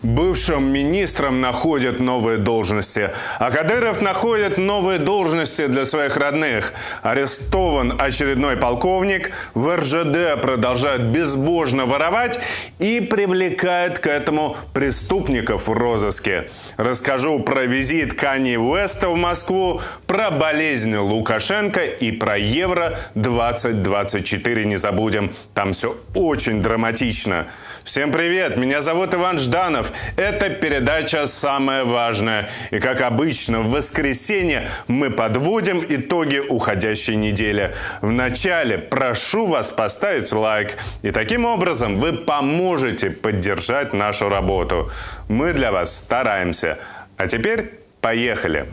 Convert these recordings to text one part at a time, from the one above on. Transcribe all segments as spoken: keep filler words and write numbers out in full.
Бывшим министрам находят новые должности, а Кадыров находит новые должности для своих родных. Арестован очередной полковник, в эр жэ дэ продолжают безбожно воровать и привлекают к этому преступников в розыске. Расскажу про визит Канье Уэста в Москву, про болезнь Лукашенко и про Евро двадцать двадцать четыре не забудем. Там все очень драматично. Всем привет, меня зовут Иван Жданов. Это передача «Самое важное». И как обычно в воскресенье мы подводим итоги уходящей недели. Вначале прошу вас поставить лайк. И таким образом вы поможете поддержать нашу работу. Мы для вас стараемся. А теперь поехали.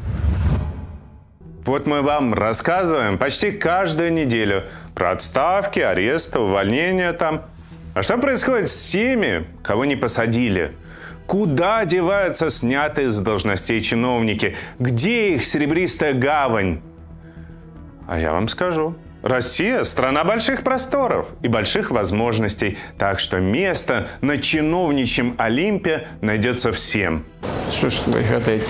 Вот мы вам рассказываем почти каждую неделю про отставки, аресты, увольнения там. А что происходит с теми, кого не посадили? Куда деваются снятые с должностей чиновники? Где их серебристая гавань? А я вам скажу. Россия – страна больших просторов и больших возможностей. Так что место на чиновничьем Олимпе найдется всем. Что ж говорить,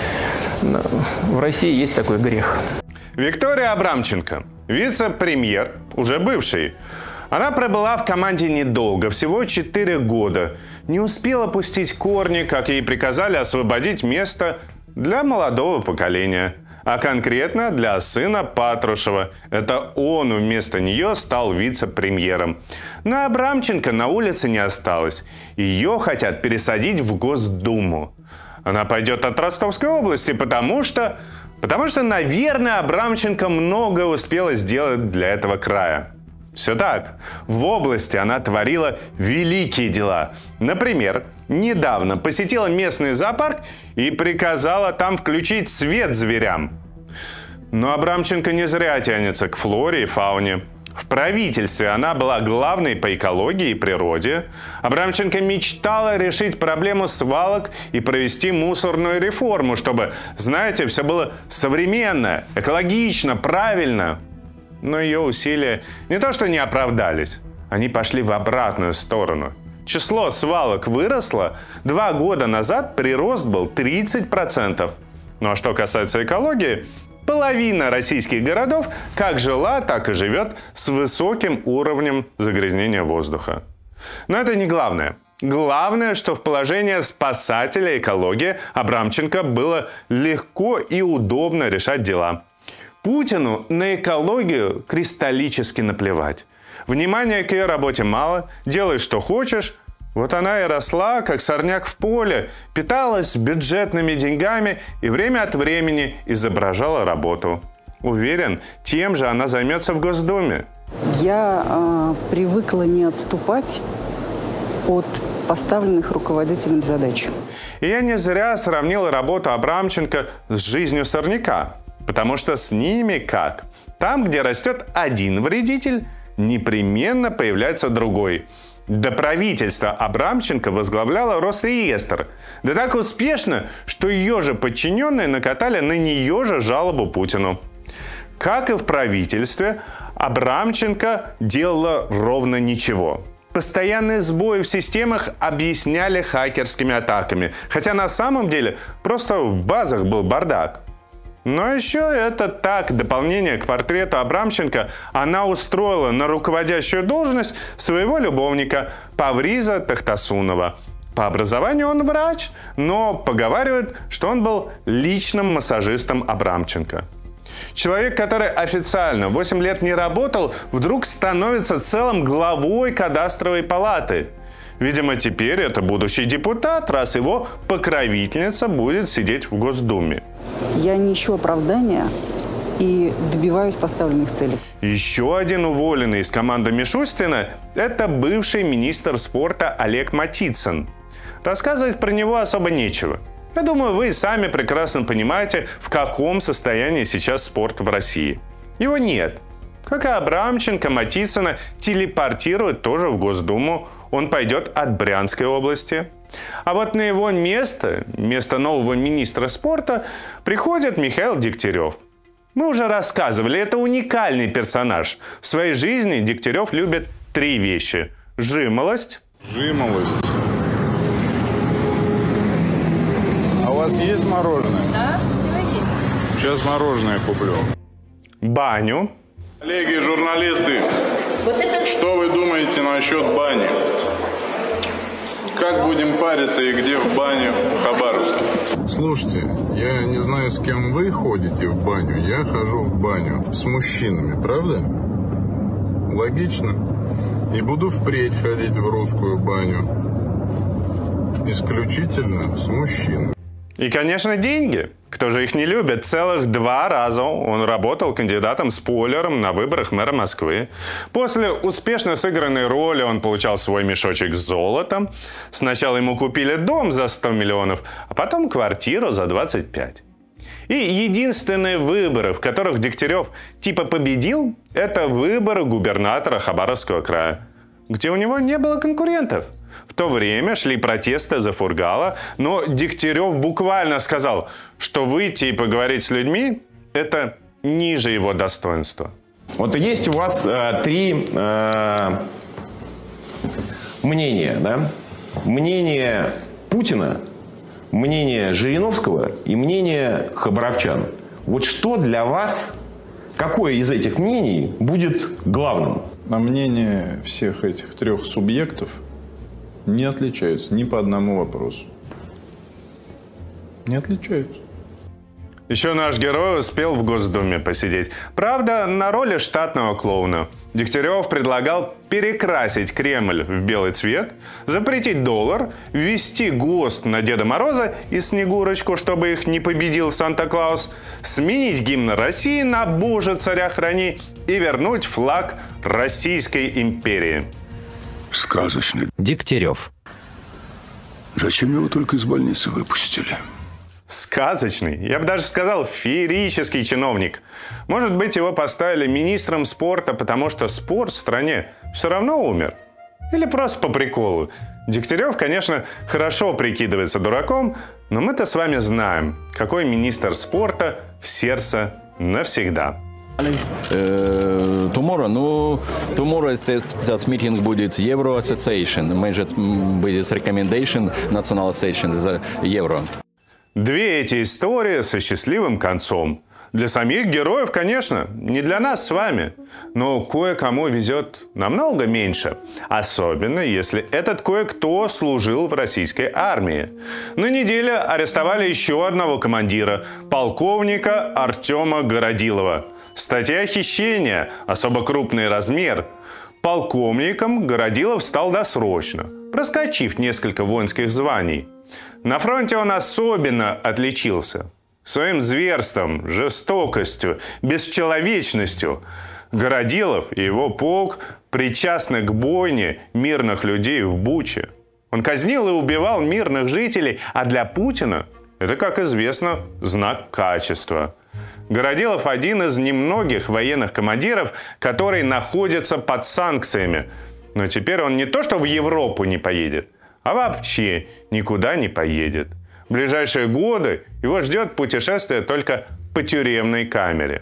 в России есть такой грех. Виктория Абрамченко, вице-премьер, уже бывший. Она пробыла в команде недолго, всего четыре года. Не успела пустить корни, как ей приказали освободить место для молодого поколения. А конкретно для сына Патрушева. Это он вместо нее стал вице-премьером. Но Абрамченко на улице не осталось. Ее хотят пересадить в Госдуму. Она пойдет от Ростовской области, потому что... Потому что, наверное, Абрамченко много успела сделать для этого края. Все так. В области она творила великие дела. Например, недавно посетила местный зоопарк и приказала там включить свет зверям. Но Абрамченко не зря тянется к флоре и фауне. В правительстве она была главной по экологии и природе. Абрамченко мечтала решить проблему свалок и провести мусорную реформу, чтобы, знаете, все было современно, экологично, правильно. Но ее усилия не то что не оправдались, они пошли в обратную сторону. Число свалок выросло. Два года назад прирост был тридцать процентов. Ну а что касается экологии, половина российских городов как жила, так и живет с высоким уровнем загрязнения воздуха. Но это не главное. Главное, что в положении спасателя экологии Абрамченко было легко и удобно решать дела. Путину на экологию кристаллически наплевать. Внимания к ее работе мало, делай что хочешь. Вот она и росла, как сорняк в поле, питалась бюджетными деньгами и время от времени изображала работу. Уверен, тем же она займется в Госдуме. Я э, привыкла не отступать от поставленных руководителем задач. И я не зря сравнил работу Абрамченко с жизнью сорняка. Потому что с ними как? Там, где растет один вредитель, непременно появляется другой. До правительства Абрамченко возглавляла Росреестр. Да так успешно, что ее же подчиненные накатали на нее же жалобу Путину. Как и в правительстве, Абрамченко делала ровно ничего. Постоянные сбои в системах объясняли хакерскими атаками. Хотя на самом деле просто в базах был бардак. Но еще это так, дополнение к портрету Абрамченко, она устроила на руководящую должность своего любовника Павриза Тахтасунова. По образованию он врач, но поговаривают, что он был личным массажистом Абрамченко. Человек, который официально восемь лет не работал, вдруг становится целым главой кадастровой палаты. Видимо, теперь это будущий депутат, раз его покровительница будет сидеть в Госдуме. Я не ищу оправдания и добиваюсь поставленных целей. Еще один уволенный из команды Мишустина – это бывший министр спорта Олег Матицын. Рассказывать про него особо нечего. Я думаю, вы сами прекрасно понимаете, в каком состоянии сейчас спорт в России. Его нет. Как и Абрамченко, Матицына телепортируют тоже в Госдуму. Он пойдет от Брянской области. А вот на его место, место нового министра спорта, приходит Михаил Дегтярев. Мы уже рассказывали, это уникальный персонаж. В своей жизни Дегтярев любит три вещи. Жимолость. Жимолость. вас есть мороженое? Да, все есть. Сейчас мороженое куплю. Баню. Коллеги, журналисты, Вот это... что вы думаете насчет бани? Как будем париться и где в бане в Хабаровске? Слушайте, я не знаю, с кем вы ходите в баню. Я хожу в баню с мужчинами, правда? Логично. И буду впредь ходить в русскую баню. Исключительно с мужчинами. И, конечно, деньги. Кто же их не любит? Целых два раза он работал кандидатом-спойлером на выборах мэра Москвы. После успешно сыгранной роли он получал свой мешочек с золотом. Сначала ему купили дом за сто миллионов, а потом квартиру за двадцать пять. И единственные выборы, в которых Дегтярев типа победил, это выборы губернатора Хабаровского края, где у него не было конкурентов. В то время шли протесты за Фургала, но Дегтярев буквально сказал, что выйти и поговорить с людьми – это ниже его достоинства. Вот есть у вас э, три э, мнения, да? Мнение Путина, мнение Жириновского и мнение хабаровчан. Вот что для вас, какое из этих мнений будет главным? А мнение всех этих трех субъектов не отличаются ни по одному вопросу. Не отличаются. Еще наш герой успел в Госдуме посидеть. Правда, на роли штатного клоуна. Дегтярев предлагал перекрасить Кремль в белый цвет, запретить доллар, ввести ГОСТ на Деда Мороза и Снегурочку, чтобы их не победил Санта-Клаус, сменить гимн России на «Боже, царя храни» и вернуть флаг Российской империи. Сказочный. Дегтярев. Зачем его только из больницы выпустили? Сказочный, я бы даже сказал, феерический чиновник. Может быть, его поставили министром спорта, потому что спорт в стране все равно умер. Или просто по приколу. Дегтярев, конечно, хорошо прикидывается дураком, но мы-то с вами знаем, какой министр спорта в сердце навсегда. Uh, tomorrow, no, tomorrow this meeting будет Euro Association, major будет recommendation National Association за Euro. Две эти истории со счастливым концом. Для самих героев, конечно, не для нас с вами. Но кое-кому везет намного меньше. Особенно, если этот кое-кто служил в российской армии. На неделе арестовали еще одного командира, полковника Артема Городилова. Статья хищения, особо крупный размер. Полковником Городилов стал досрочно, проскочив несколько воинских званий. На фронте он особенно отличился. Своим зверством, жестокостью, бесчеловечностью. Городилов и его полк причастны к бойне мирных людей в Буче. Он казнил и убивал мирных жителей, а для Путина это, как известно, знак качества. Городилов один из немногих военных командиров, который находится под санкциями. Но теперь он не то что в Европу не поедет, а вообще никуда не поедет. В ближайшие годы его ждет путешествие только по тюремной камере.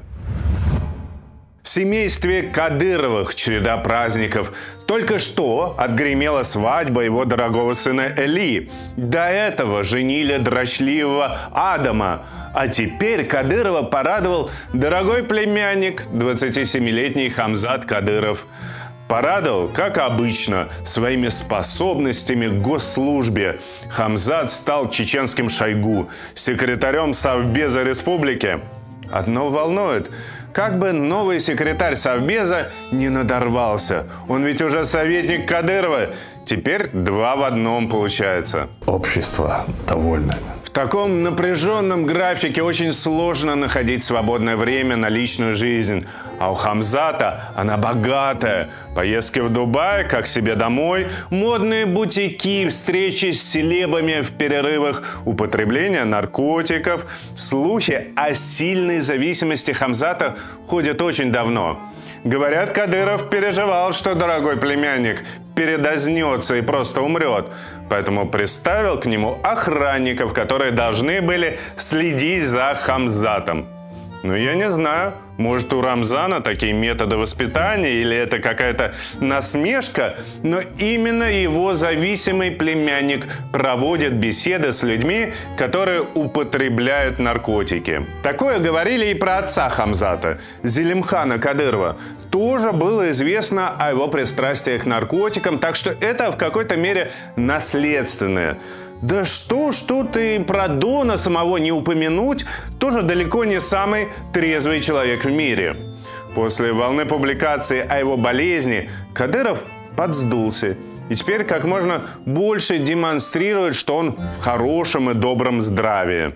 В семействе Кадыровых череда праздников. Только что отгремела свадьба его дорогого сына Эли. До этого женили дрочливого Адама. А теперь Кадырова порадовал дорогой племянник, двадцатисемилетний Хамзат Кадыров. Порадовал, как обычно, своими способностями к госслужбе. Хамзат стал чеченским Шойгу, секретарем Совбеза республики. Одно волнует. Как бы новый секретарь Совбеза не надорвался. Он ведь уже советник Кадырова. Теперь два в одном получается. Общество довольно. В таком напряженном графике очень сложно находить свободное время на личную жизнь. А у Хамзата она богатая. Поездки в Дубай, как себе домой, модные бутики, встречи с селебами в перерывах, употребление наркотиков. Слухи о сильной зависимости Хамзата ходят очень давно. Говорят, Кадыров переживал, что дорогой племянник передознется и просто умрет. Поэтому приставил к нему охранников, которые должны были следить за Хамзатом. Но я не знаю, Может, у Рамзана такие методы воспитания или это какая-то насмешка, но именно его зависимый племянник проводит беседы с людьми, которые употребляют наркотики. Такое говорили и про отца Хамзата, Зелимхана Кадырова. Тоже было известно о его пристрастии к наркотикам, так что это в какой-то мере наследственное. Да что ж тут и про Дона самого не упомянуть, тоже далеко не самый трезвый человек в мире. После волны публикаций о его болезни Кадыров подсдулся и теперь как можно больше демонстрирует, что он в хорошем и добром здравии.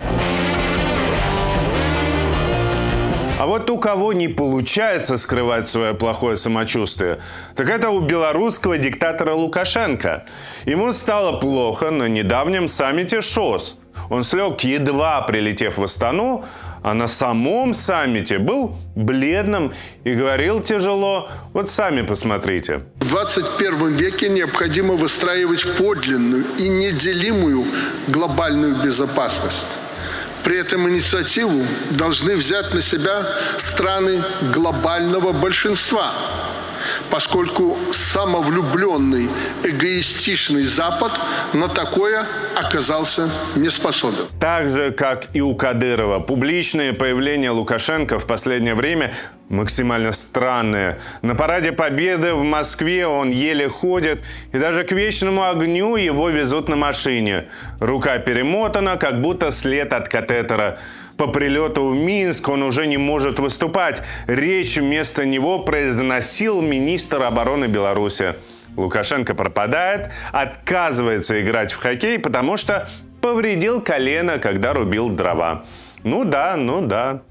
А вот у кого не получается скрывать свое плохое самочувствие, так это у белорусского диктатора Лукашенко. Ему стало плохо на недавнем саммите ШОС. Он слег, едва прилетев в Астану, а на самом саммите был бледным и говорил тяжело. Вот сами посмотрите. В двадцать первом веке необходимо выстраивать подлинную и неделимую глобальную безопасность. При этом инициативу должны взять на себя страны глобального большинства, поскольку самовлюбленный, эгоистичный Запад на такое оказался не способен. Так же, как и у Кадырова, публичные появления Лукашенко в последнее время максимально странные. На параде Победы в Москве он еле ходит, и даже к вечному огню его везут на машине. Рука перемотана, как будто след от катетера. По прилету в Минск он уже не может выступать. Речь вместо него произносил министр обороны Беларуси. Лукашенко пропадает, отказывается играть в хоккей, потому что повредил колено, когда рубил дрова. Ну да, ну да.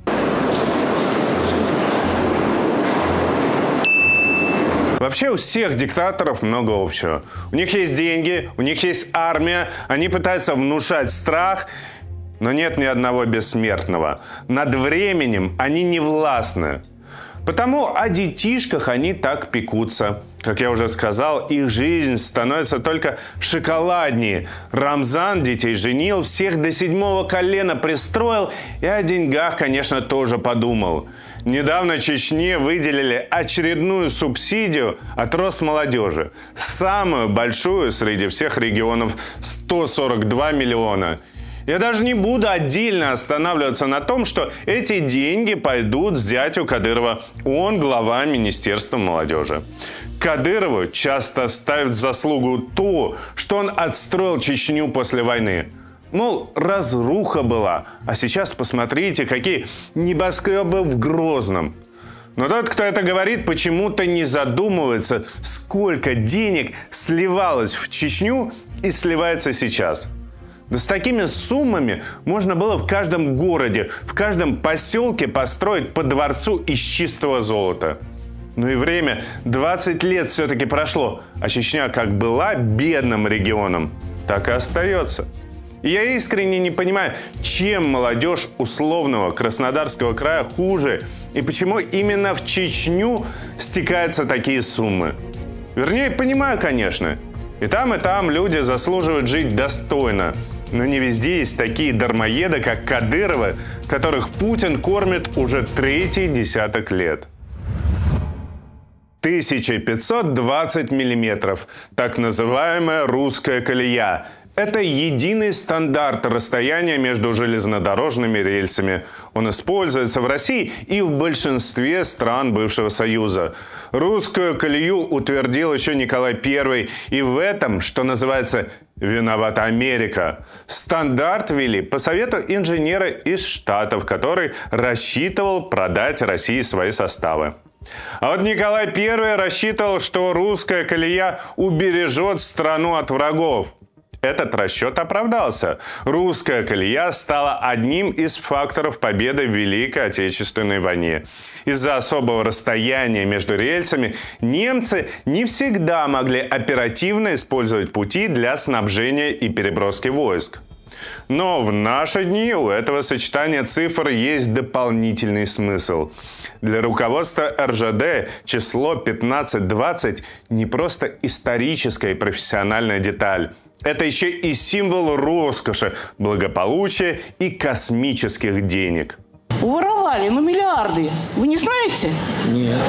Вообще у всех диктаторов много общего. У них есть деньги, у них есть армия, они пытаются внушать страх, но нет ни одного бессмертного. Над временем они не властны. Потому о детишках они так пекутся. Как я уже сказал, их жизнь становится только шоколаднее. Рамзан детей женил, всех до седьмого колена пристроил и о деньгах, конечно, тоже подумал. Недавно Чечне выделили очередную субсидию от Росмолодежи. Самую большую среди всех регионов – сто сорок два миллиона. Я даже не буду отдельно останавливаться на том, что эти деньги пойдут с зятю Кадырова. Он глава Министерства молодежи. Кадырову часто ставят в заслугу то, что он отстроил Чечню после войны. Мол, разруха была, а сейчас посмотрите, какие небоскребы в Грозном. Но тот, кто это говорит, почему-то не задумывается, сколько денег сливалось в Чечню и сливается сейчас. Да с такими суммами можно было в каждом городе, в каждом поселке построить по дворцу из чистого золота. Ну и время, двадцать лет все-таки прошло, а Чечня как была бедным регионом, так и остается. И я искренне не понимаю, чем молодежь условного Краснодарского края хуже и почему именно в Чечню стекаются такие суммы. Вернее, понимаю, конечно. И там, и там люди заслуживают жить достойно. Но не везде есть такие дармоеды, как Кадыровы, которых Путин кормит уже третий десяток лет. тысяча пятьсот двадцать миллиметров. Так называемая русская колея. Это единый стандарт расстояния между железнодорожными рельсами. Он используется в России и в большинстве стран бывшего Союза. Русскую колею утвердил еще Николай Первый. И в этом, что называется, виновата Америка. Стандарт ввели по совету инженера из Штатов, который рассчитывал продать России свои составы. А вот Николай Первый рассчитывал, что русская колея убережет страну от врагов. Этот расчет оправдался. Русская колея стала одним из факторов победы в Великой Отечественной войне. Из-за особого расстояния между рельсами немцы не всегда могли оперативно использовать пути для снабжения и переброски войск. Но в наши дни у этого сочетания цифр есть дополнительный смысл. Для руководства эр жэ дэ число пятнадцать двадцать не просто историческая и профессиональная деталь. Это еще и символ роскоши, благополучия и космических денег. Уворовали, ну миллиарды. Вы не знаете? Нет.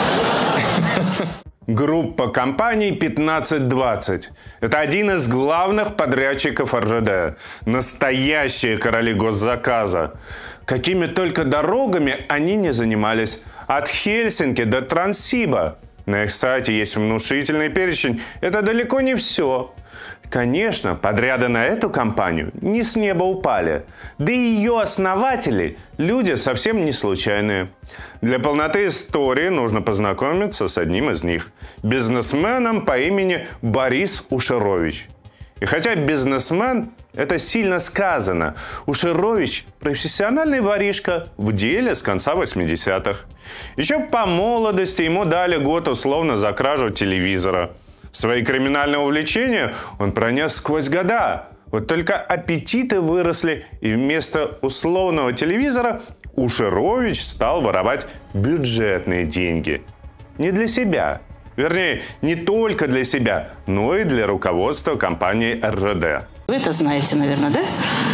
Группа компаний пятнадцать двадцать. Это один из главных подрядчиков эр жэ дэ. Настоящие короли госзаказа. Какими только дорогами они не занимались. От Хельсинки до Транссиба. На их сайте есть внушительный перечень. Это далеко не все. Конечно, подряды на эту компанию не с неба упали. Да и ее основатели – люди совсем не случайные. Для полноты истории нужно познакомиться с одним из них – бизнесменом по имени Борис Ушерович. И хотя бизнесмен – это сильно сказано, Ушерович – профессиональный воришка в деле с конца восьмидесятых. Еще по молодости ему дали год условно за кражу телевизора. Свои криминальные увлечения он пронес сквозь года. Вот только аппетиты выросли, и вместо условного телевизора Ушерович стал воровать бюджетные деньги. Не для себя. Вернее, не только для себя, но и для руководства компании эр жэ дэ. Вы это знаете, наверное, да?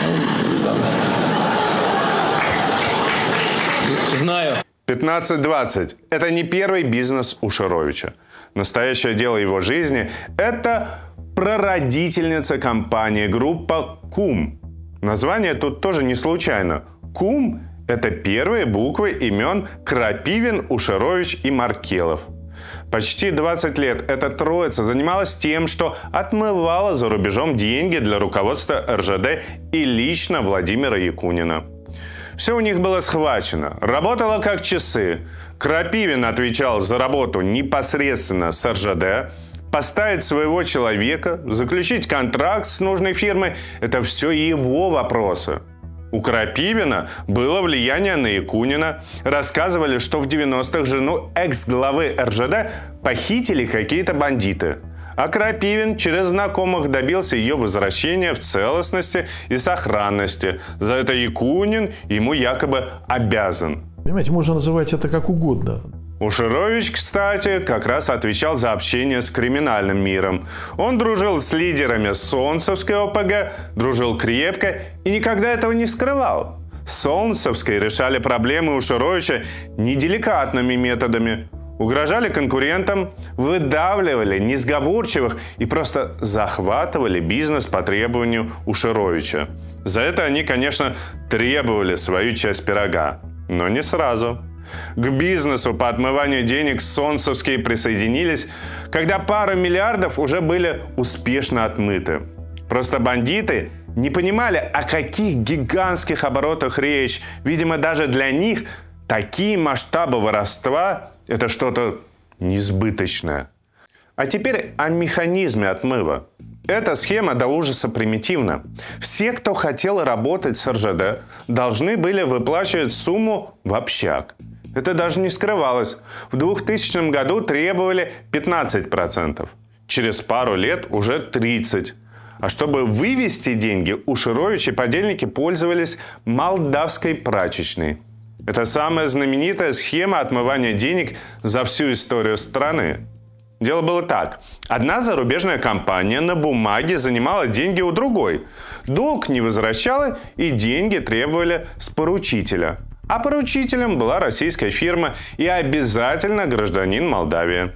Знаю. пятнадцать двадцать – это не первый бизнес Ушеровича. Настоящее дело его жизни – это прародительница компании, группа КУМ. Название тут тоже не случайно. КУМ – это первые буквы имен Крапивин, Ушерович и Маркелов. Почти двадцать лет эта троица занималась тем, что отмывала за рубежом деньги для руководства эр жэ дэ и лично Владимира Якунина. Все у них было схвачено, работало как часы. Крапивин отвечал за работу непосредственно с эр жэ дэ. Поставить своего человека, заключить контракт с нужной фирмой – это все его вопросы. У Крапивина было влияние на Якунина. Рассказывали, что в девяностых жену экс-главы эр жэ дэ похитили какие-то бандиты. А Крапивин через знакомых добился ее возвращения в целостности и сохранности. За это Якунин ему якобы обязан. Понимаете, можно называть это как угодно. Ушерович, кстати, как раз отвечал за общение с криминальным миром. Он дружил с лидерами Солнцевской о пэ гэ, дружил крепко и никогда этого не скрывал. Солнцевской решали проблемы Ушеровича неделикатными методами. Угрожали конкурентам, выдавливали несговорчивых и просто захватывали бизнес по требованию Ушеровича. За это они, конечно, требовали свою часть пирога, но не сразу. К бизнесу по отмыванию денег Солнцевские присоединились, когда пара миллиардов уже были успешно отмыты. Просто бандиты не понимали, о каких гигантских оборотах речь. Видимо, даже для них такие масштабы воровства – это что-то несбыточное. А теперь о механизме отмыва. Эта схема до ужаса примитивна. Все, кто хотел работать с эр жэ дэ, должны были выплачивать сумму в общак. Это даже не скрывалось. В двухтысячном году требовали пятнадцать процентов. Через пару лет уже тридцать процентов. А чтобы вывести деньги, Ушерович и подельники пользовались молдавской прачечной. Это самая знаменитая схема отмывания денег за всю историю страны. Дело было так. Одна зарубежная компания на бумаге занимала деньги у другой. Долг не возвращала и деньги требовали с поручителя. А поручителем была российская фирма и обязательно гражданин Молдавии.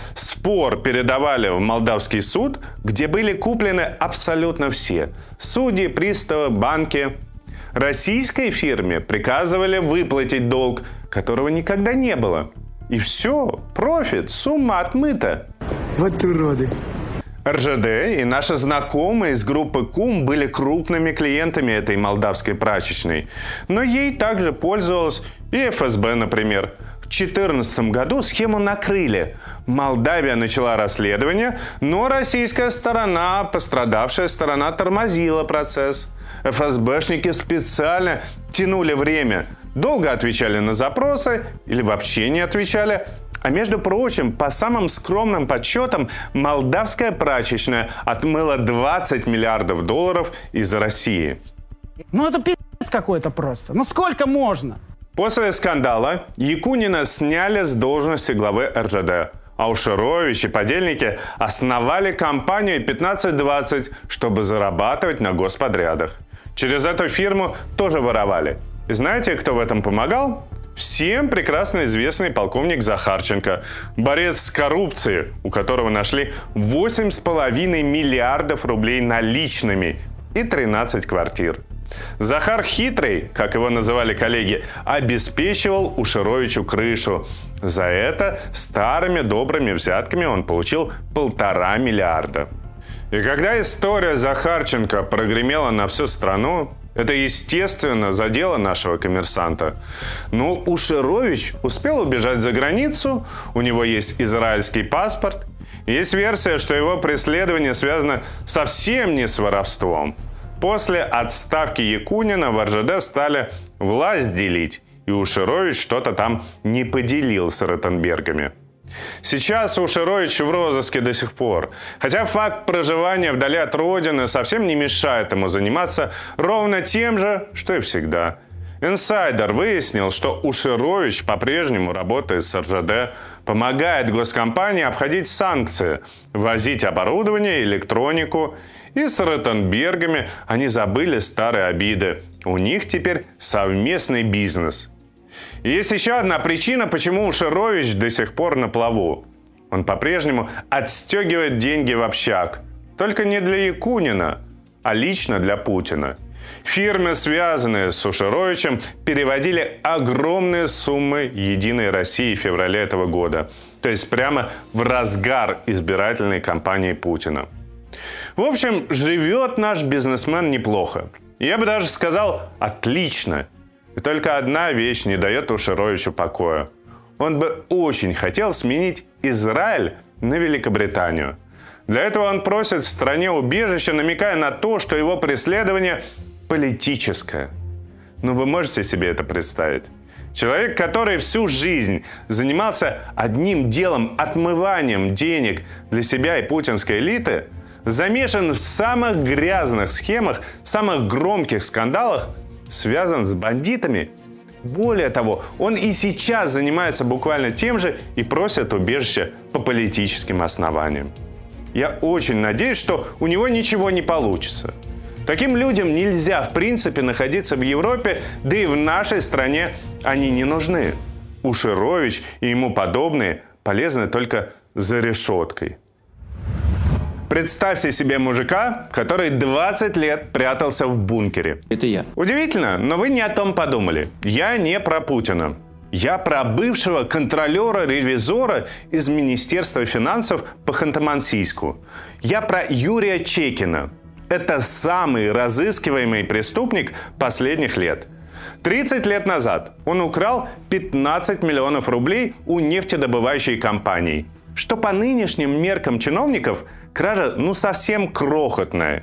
Спор передавали в молдавский суд, где были куплены абсолютно все – судьи, приставы, банки. Российской фирме приказывали выплатить долг, которого никогда не было. И все, профит, сумма отмыта. Вот уроды. эр жэ дэ и наши знакомые из группы КУМ были крупными клиентами этой молдавской прачечной. Но ей также пользовалась и эф эс бэ, например. В две тысячи четырнадцатом году схему накрыли. Молдавия начала расследование, но российская сторона, пострадавшая сторона, тормозила процесс. эф эс бэшники специально тянули время, долго отвечали на запросы или вообще не отвечали. А между прочим, по самым скромным подсчетам, молдавская прачечная отмыла двадцать миллиардов долларов из России. Ну это пи***ц какой-то просто. Ну сколько можно? После скандала Якунина сняли с должности главы эр жэ дэ. А Ушерович и подельники основали компанию пятнадцать двадцать, чтобы зарабатывать на господрядах. Через эту фирму тоже воровали. И знаете, кто в этом помогал? Всем прекрасно известный полковник Захарченко, борец с коррупцией, у которого нашли восемь с половиной миллиардов рублей наличными и тринадцать квартир. Захар Хитрый, как его называли коллеги, обеспечивал Ушеровичу крышу. За это старыми добрыми взятками он получил полтора миллиарда. И когда история Захарченко прогремела на всю страну, это, естественно, задело нашего коммерсанта. Но Ушерович успел убежать за границу, у него есть израильский паспорт. Есть версия, что его преследование связано совсем не с воровством. После отставки Якунина в эр жэ дэ стали власть делить, и Ушерович что-то там не поделил с Ротенбергами. Сейчас Ушерович в розыске до сих пор, хотя факт проживания вдали от родины совсем не мешает ему заниматься ровно тем же, что и всегда. Инсайдер выяснил, что Ушерович по-прежнему работает с эр жэ дэ, помогает госкомпании обходить санкции, возить оборудование, электронику. И с Ротенбергами они забыли старые обиды. У них теперь совместный бизнес. И есть еще одна причина, почему Ушерович до сих пор на плаву. Он по-прежнему отстегивает деньги в общак. Только не для Якунина, а лично для Путина. Фирмы, связанные с Ушеровичем, переводили огромные суммы Единой России в феврале этого года. То есть прямо в разгар избирательной кампании Путина. В общем, живет наш бизнесмен неплохо. Я бы даже сказал, отлично. И только одна вещь не дает Ушеровичу покоя. Он бы очень хотел сменить Израиль на Великобританию. Для этого он просит в стране убежище, намекая на то, что его преследование политическое. Но вы можете себе это представить? Человек, который всю жизнь занимался одним делом, отмыванием денег для себя и путинской элиты, замешан в самых грязных схемах, самых громких скандалах, связан с бандитами. Более того, он и сейчас занимается буквально тем же и просит убежище по политическим основаниям. Я очень надеюсь, что у него ничего не получится. Таким людям нельзя, в принципе, находиться в Европе, да и в нашей стране они не нужны. Ушерович и ему подобные полезны только за решеткой. Представьте себе мужика, который двадцать лет прятался в бункере. Это я. Удивительно, но вы не о том подумали. Я не про Путина. Я про бывшего контролера-ревизора из Министерства финансов по Ханты-Мансийску. Я про Юрия Чекина. Это самый разыскиваемый преступник последних лет. тридцать лет назад он украл пятнадцать миллионов рублей у нефтедобывающей компании. Что по нынешним меркам чиновников кража ну совсем крохотная.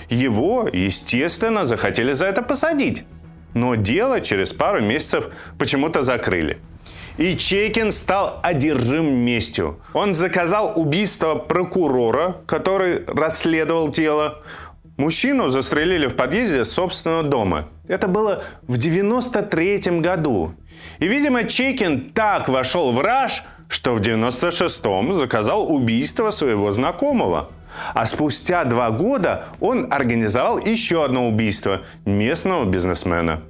Его, естественно, захотели за это посадить. Но дело через пару месяцев почему-то закрыли. И Чекин стал одержим местью. Он заказал убийство прокурора, который расследовал дело. Мужчину застрелили в подъезде собственного дома. Это было в девяносто третьем году. И, видимо, Чекин так вошел в раж, что в девяносто шестом заказал убийство своего знакомого. А спустя два года он организовал еще одно убийство местного бизнесмена.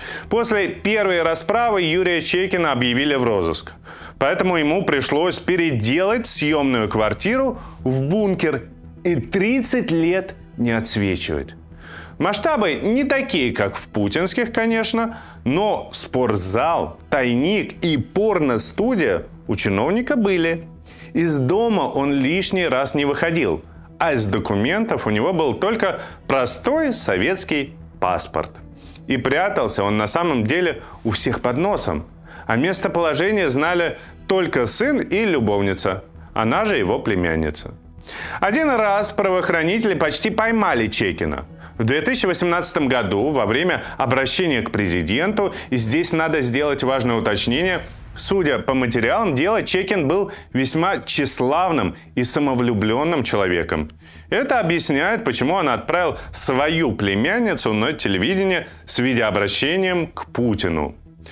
После первой расправы Юрия Чекина объявили в розыск. Поэтому ему пришлось переделать съемную квартиру в бункер и тридцать лет не отсвечивать. Масштабы не такие, как в путинских, конечно, но спортзал, тайник и порно-студия у чиновника были. Из дома он лишний раз не выходил, а из документов у него был только простой советский паспорт. И прятался он на самом деле у всех под носом. А местоположение знали только сын и любовница, она же его племянница. Один раз правоохранители почти поймали Чекина. В две тысячи восемнадцатом году, во время обращения к президенту, и здесь надо сделать важное уточнение, судя по материалам дела, Чекин был весьма тщеславным и самовлюбленным человеком. Это объясняет, почему он отправил свою племянницу на телевидение с видеообращением к Путину.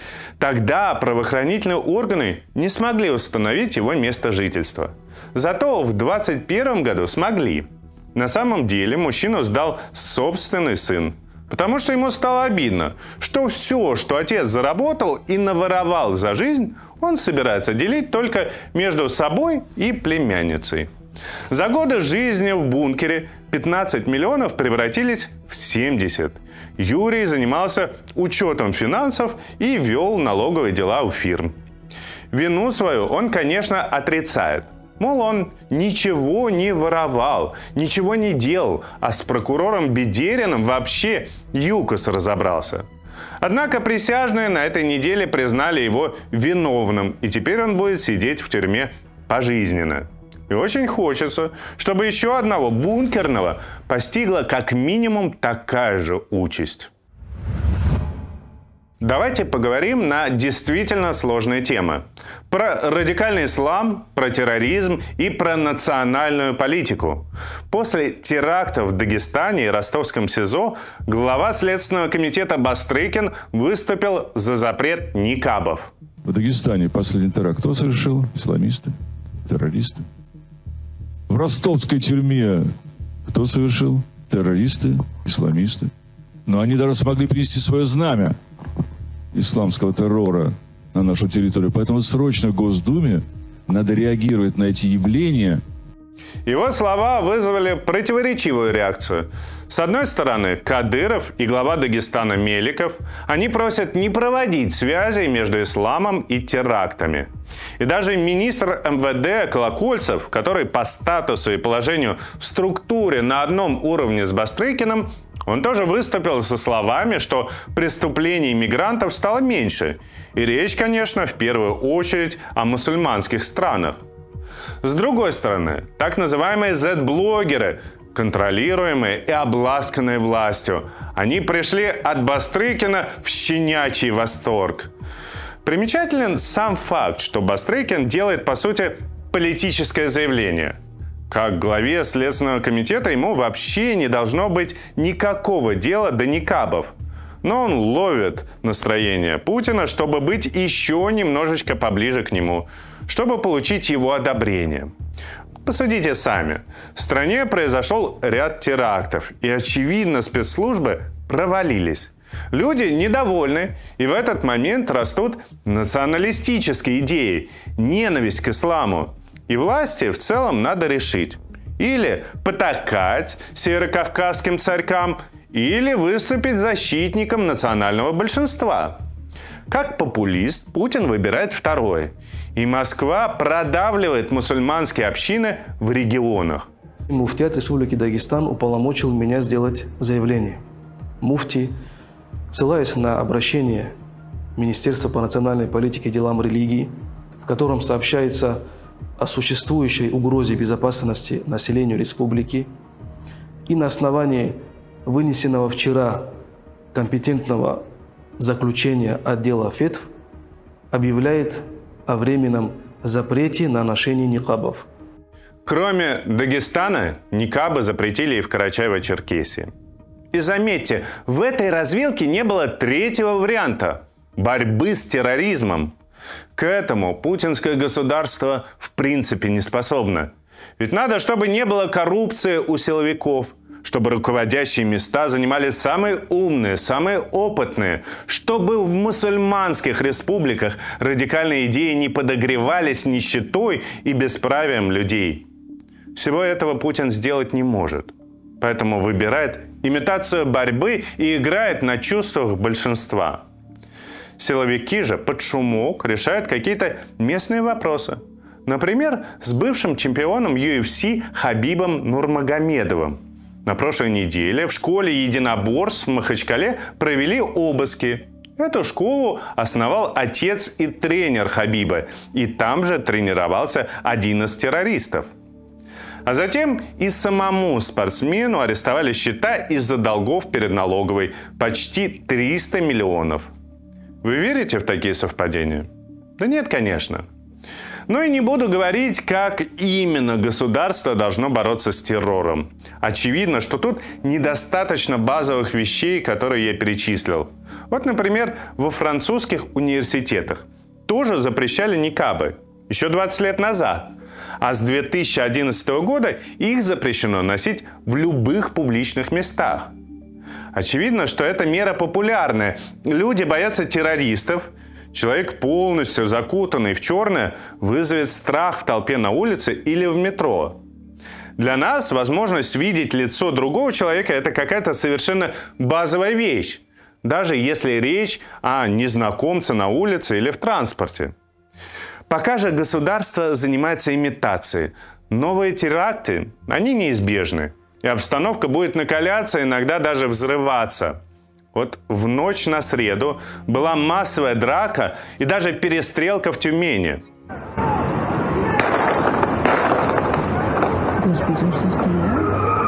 Тогда правоохранительные органы не смогли установить его место жительства. Зато в двадцать первом году смогли. На самом деле мужчину сдал собственный сын. Потому что ему стало обидно, что все, что отец заработал и наворовал за жизнь, он собирается делить только между собой и племянницей. За годы жизни в бункере пятнадцать миллионов превратились в семьдесят. Юрий занимался учетом финансов и вел налоговые дела у фирм. Вину свою он, конечно, отрицает. Мол, он ничего не воровал, ничего не делал, а с прокурором Бедериным вообще ЮКОС разобрался. Однако присяжные на этой неделе признали его виновным, и теперь он будет сидеть в тюрьме пожизненно. И очень хочется, чтобы еще одного бункерного постигла как минимум такая же участь. Давайте поговорим на действительно сложные темы. Про радикальный ислам, про терроризм и про национальную политику. После терактов в Дагестане и Ростовском СИЗО глава Следственного комитета Бастрыкин выступил за запрет никабов. В Дагестане последний теракт кто совершил? Исламисты, террористы. В ростовской тюрьме кто совершил? Террористы, исламисты. Но они даже смогли принести свое знамя исламского террора на нашу территорию. Поэтому срочно в Госдуме надо реагировать на эти явления. Его слова вызвали противоречивую реакцию. С одной стороны, Кадыров и глава Дагестана Меликов, они просят не проводить связей между исламом и терактами. И даже министр эм вэ дэ Колокольцев, который по статусу и положению в структуре на одном уровне с Бастрыкиным, он тоже выступил со словами, что преступлений мигрантов стало меньше. И речь, конечно, в первую очередь о мусульманских странах. С другой стороны, так называемые зет-блогеры, контролируемые и обласканные властью, они пришли от Бастрыкина в щенячий восторг. Примечателен сам факт, что Бастрыкин делает, по сути, политическое заявление. Как главе Следственного комитета ему вообще не должно быть никакого дела до никабов. Но он ловит настроение Путина, чтобы быть еще немножечко поближе к нему, чтобы получить его одобрение. Посудите сами. В стране произошел ряд терактов, и, очевидно, спецслужбы провалились. Люди недовольны, и в этот момент растут националистические идеи, ненависть к исламу. И власти в целом надо решить: или потакать северокавказским царькам, или выступить защитником национального большинства. Как популист Путин выбирает второе. И Москва продавливает мусульманские общины в регионах. Муфтиат Республики Дагестан уполномочил меня сделать заявление. Муфти, ссылаясь на обращение Министерства по национальной политике и делам религии, в котором сообщается о существующей угрозе безопасности населению республики, и на основании вынесенного вчера компетентного заключения отдела ФЕТВ, объявляет о временном запрете на ношение никабов. Кроме Дагестана, никабы запретили и в Карачаево-Черкесии. И заметьте, в этой развилке не было третьего варианта – борьбы с терроризмом. К этому путинское государство в принципе не способно. Ведь надо, чтобы не было коррупции у силовиков, чтобы руководящие места занимали самые умные, самые опытные, чтобы в мусульманских республиках радикальные идеи не подогревались нищетой и бесправием людей. Всего этого Путин сделать не может. Поэтому выбирает имитацию борьбы и играет на чувствах большинства. Силовики же под шумок решают какие-то местные вопросы. Например, с бывшим чемпионом ю эф си Хабибом Нурмагомедовым. На прошлой неделе в школе единоборств в Махачкале провели обыски. Эту школу основал отец и тренер Хабиба, и там же тренировался один из террористов. А затем и самому спортсмену арестовали счета из-за долгов перед налоговой – почти триста миллионов. Вы верите в такие совпадения? Да нет, конечно. Ну и не буду говорить, как именно государство должно бороться с террором. Очевидно, что тут недостаточно базовых вещей, которые я перечислил. Вот, например, во французских университетах тоже запрещали никабы еще двадцать лет назад. А с две тысячи одиннадцатого года их запрещено носить в любых публичных местах. Очевидно, что эта мера популярная. Люди боятся террористов. Человек, полностью закутанный в черное, вызовет страх в толпе на улице или в метро. Для нас возможность видеть лицо другого человека – это какая-то совершенно базовая вещь, даже если речь о незнакомце на улице или в транспорте. Пока же государство занимается имитацией. Новые теракты, они неизбежны. И обстановка будет накаляться, иногда даже взрываться. Вот в ночь на среду была массовая драка и даже перестрелка в Тюмени. Господи, он что, стреляет?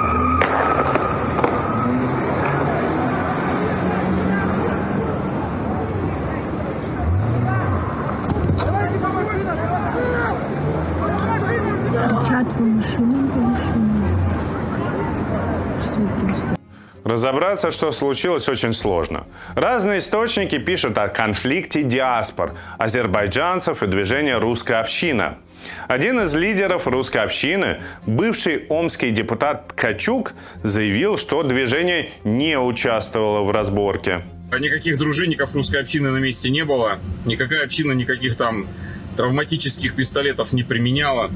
Кричат по машинам, по машинам. Что происходит? Разобраться, что случилось, очень сложно. Разные источники пишут о конфликте диаспор, азербайджанцев и движения «Русская община». Один из лидеров русской общины, бывший омский депутат Ткачук, заявил, что движение не участвовало в разборке. Никаких дружинников русской общины на месте не было. Никакая община никаких там травматических пистолетов не применяла.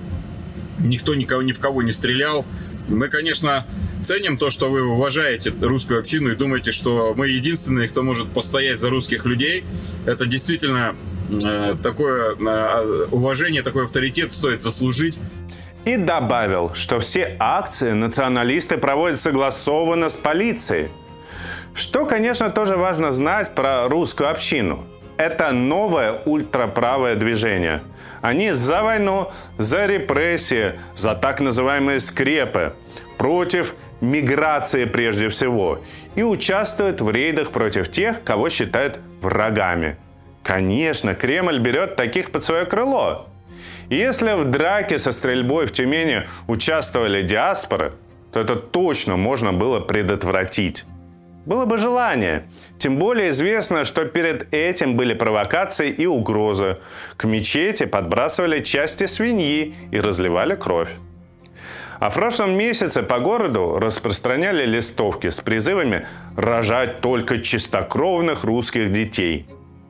Никто никого, ни в кого не стрелял. Мы, конечно, ценим то, что вы уважаете русскую общину и думаете, что мы единственные, кто может постоять за русских людей. Это действительно э, такое э, уважение, такой авторитет стоит заслужить. И добавил, что все акции националисты проводят согласованно с полицией. Что, конечно, тоже важно знать про русскую общину. Это новое ультраправое движение. Они за войну, за репрессии, за так называемые скрепы, против миграции прежде всего, и участвуют в рейдах против тех, кого считают врагами. Конечно, Кремль берет таких под свое крыло. И если в драке со стрельбой в Тюмени участвовали диаспоры, то это точно можно было предотвратить. Было бы желание. Тем более известно, что перед этим были провокации и угрозы. К мечети подбрасывали части свиньи и разливали кровь. А в прошлом месяце по городу распространяли листовки с призывами рожать только чистокровных русских детей.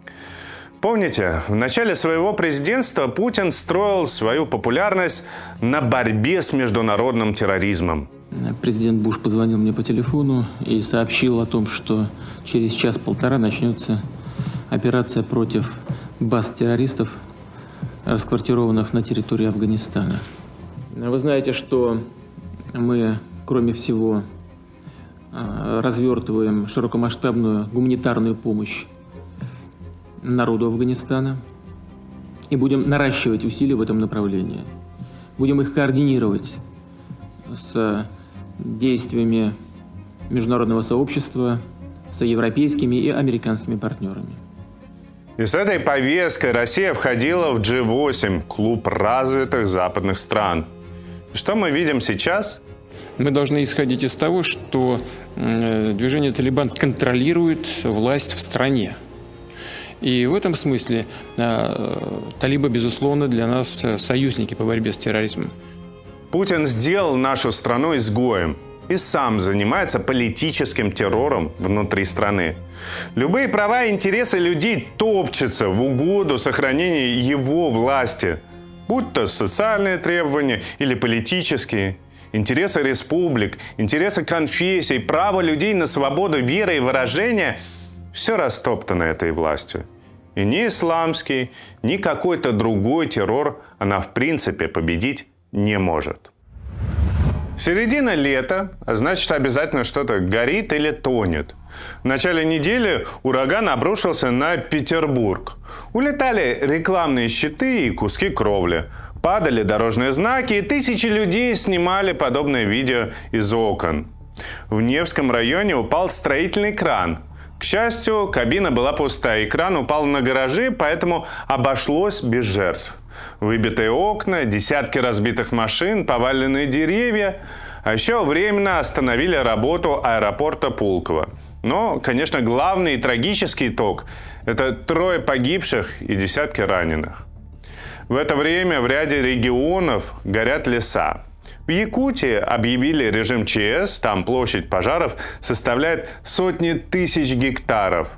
Помните, в начале своего президентства Путин строил свою популярность на борьбе с международным терроризмом. Президент Буш позвонил мне по телефону и сообщил о том, что через час-полтора начнется операция против баз террористов, расквартированных на территории Афганистана. Вы знаете, что мы, кроме всего, развертываем широкомасштабную гуманитарную помощь народу Афганистана и будем наращивать усилия в этом направлении. Будем их координировать с действиями международного сообщества, с европейскими и американскими партнерами. И с этой повесткой Россия входила в джи восемь, клуб развитых западных стран. И что мы видим сейчас? Мы должны исходить из того, что движение «Талибан» контролирует власть в стране. И в этом смысле талибы, безусловно, для нас союзники по борьбе с терроризмом. Путин сделал нашу страну изгоем и сам занимается политическим террором внутри страны. Любые права и интересы людей топчутся в угоду сохранения его власти, будь то социальные требования или политические. Интересы республик, интересы конфессий, право людей на свободу веры и выражения – все растоптано этой властью. И ни исламский, ни какой-то другой террор она в принципе победить не может. Середина лета, а значит, обязательно что-то горит или тонет. В начале недели ураган обрушился на Петербург. Улетали рекламные щиты и куски кровли. Падали дорожные знаки, и тысячи людей снимали подобное видео из окон. В Невском районе упал строительный кран. К счастью, кабина была пустая, и кран упал на гаражи, поэтому обошлось без жертв. Выбитые окна, десятки разбитых машин, поваленные деревья. А еще временно остановили работу аэропорта Пулково. Но, конечно, главный и трагический итог – это трое погибших и десятки раненых. В это время в ряде регионов горят леса. В Якутии объявили режим ЧС, там площадь пожаров составляет сотни тысяч гектаров.